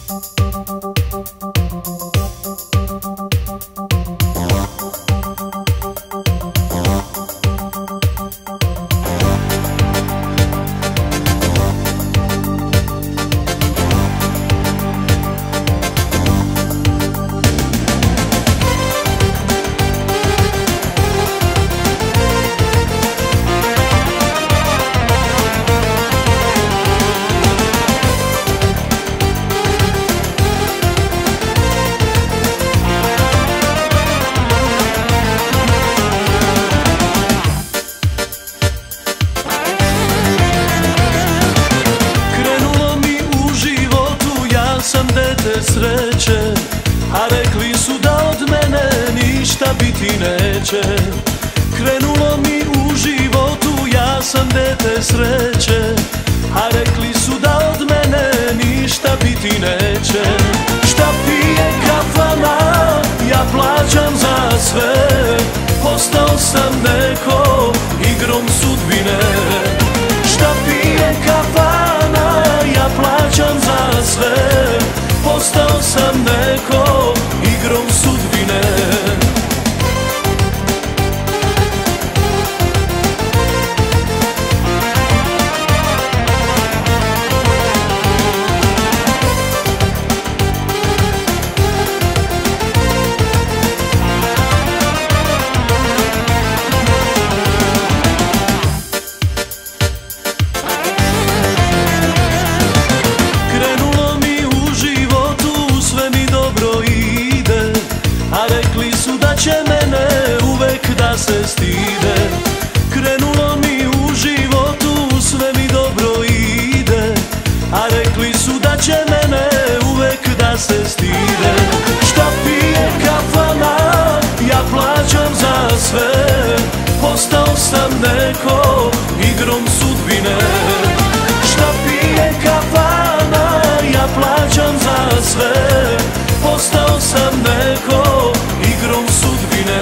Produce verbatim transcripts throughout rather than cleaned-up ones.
Sreće, a rekli su da od mene ništa biti neće. Krenulo mi u životu, ja sam dete sreće, a rekli su da od mene ništa biti neće. Šta pije kafana, ja plaćam za sve, postao sam neko igrom sudbine. Šta pije kafana, ja plaćam za sve, postao sam neko igrom sudbine. Će mene uvek da se stide. Krenulo mi u životu, sve mi dobro ide, a rekli su da će mene uvek da se stide. Šta pije kafana, ja plaćam za sve, postao sam neko igrom sudbine. Šta pije kafana, ja plaćam za sve, postao sam neko igrom sudbine.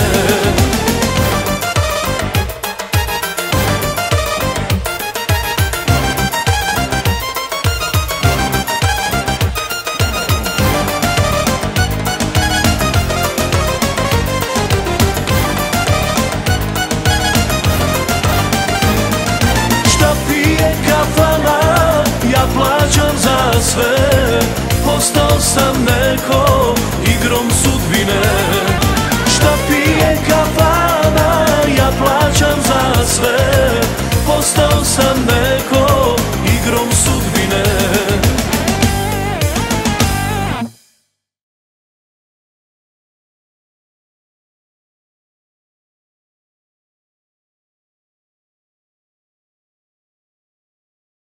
Šta pije kafana, ja plaćam za sve, postao sam neko igrom sudbine. Šta pije kafana, ja plaćam za sve, postao sam neko